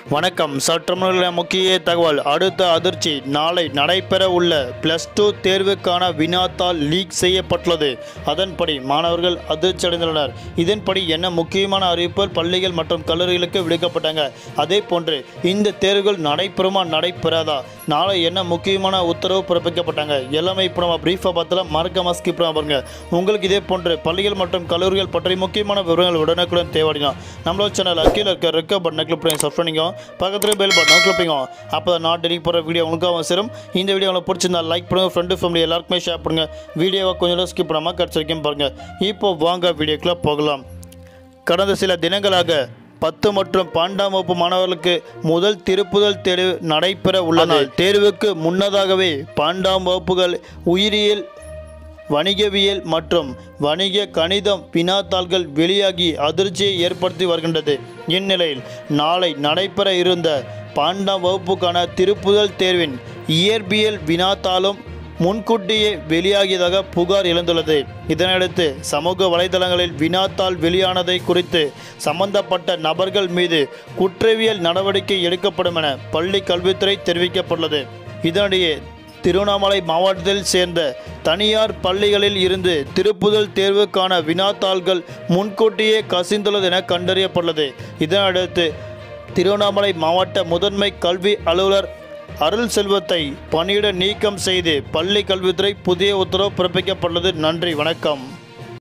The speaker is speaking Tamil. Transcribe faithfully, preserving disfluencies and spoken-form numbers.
வணக்கம். சற்றுமுன்ன முக்கிய தகவல். அடுத்த அதிர்ச்சி. நாளை நடைபெற உள்ள பிளஸ் டூ தேர்வுக்கான வினாத்தாள் லீக் செய்யப்பட்டுள்ளது. அதன்படி மாணவர்கள் அதிர்ச்சி அடைந்துள்ளனர். இதன்படி என்ன முக்கியமான அறிவிப்புகள் பள்ளிகள் மற்றும் கல்லூரிகளுக்கு விடுக்கப்பட்டாங்க. அதே போன்று இந்த தேர்வுகள் நடைபெறுமா நடைபெறாதா, நாளை என்ன முக்கியமான உத்தரவு பிறப்பிக்கப்பட்டாங்க, எல்லாமே இப்போ நம்ம பிரீஃபாக பார்த்தலாம். மறக்காம ஸ்கிப் பண்ணாம பாருங்க. உங்களுக்கு இதே போன்று பள்ளிகள் மற்றும் கல்லூரிகள் பற்றி முக்கியமான விவரங்கள் உடனுக்குடன் தேவையா நம்மளோட சேனல் கீழே இருக்க ரெக்க பட்டனை கிளிக் பண்ணி சப்ஸ்கிரைப் பண்ணிக்கோ. பக்கத்துல பெல் பட்டனை கிளிக் பண்ணிக்கோ. அப்போ தான் நான் டெலிவரி போகிற வீடியோ உங்களுக்கு அவசியம். இந்த வீடியோ உங்களுக்கு பிடிச்சிருந்தா லைக் பண்ணுங்கள், ஃப்ரெண்டு ஃபேமிலி எல்லாருக்குமே ஷேர் பண்ணுங்கள். வீடியோவை கொஞ்சம் ஸ்கிப் பண்ணாமல் கடைசி வரைக்கும் பாருங்கள். இப்போ வாங்க வீடியோக்குள்ளே போகலாம். கடந்த சில தினங்களாக பத்து மற்றும் பன்னெண்டாம் வகுப்பு மாணவர்களுக்கு முதல் திருப்புதல் தேர்வு நடைபெற உள்ளன. தேர்வுக்கு முன்னதாகவே பன்னெண்டாம் வகுப்புகள் உயிரியல், வணிகவியல் மற்றும் வணிக கணிதம் வினாத்தாள்கள் வெளியாகி அதிர்ச்சியை ஏற்படுத்தி வருகின்றது. இந்நிலையில் நாளை நடைபெற இருந்த பன்னெண்டாம் வகுப்புக்கான திருப்புதல் தேர்வின் இயற்பியல் வினாத்தாளும் முன்கூட்டியே வெளியாகியதாக புகார் எழுந்துள்ளது. இதனையடுத்து சமூக வலைதளங்களில் வினாத்தாள் வெளியானதை குறித்து சம்பந்தப்பட்ட நபர்கள் மீது குற்றவியல் நடவடிக்கை எடுக்கப்படும் என பள்ளி கல்வித்துறை தெரிவிக்கப்பட்டுள்ளது. இதனிடையே திருவண்ணாமலை மாவட்டத்தில் சேர்ந்த தனியார் பள்ளிகளில் இருந்து திருப்புதல் தேர்வுக்கான வினாத்தாள்கள் முன்கூட்டியே கசிந்துள்ளது என கண்டறியப்பட்டுள்ளது. இதனையடுத்து திருவண்ணாமலை மாவட்ட முதன்மை கல்வி அலுவலர் அருள் செல்வத்தை பணியிட நீக்கம் செய்து பள்ளி கல்வித்துறை புதிய உத்தரவு பிறப்பிக்கப்பட்டுள்ளது. நன்றி, வணக்கம்.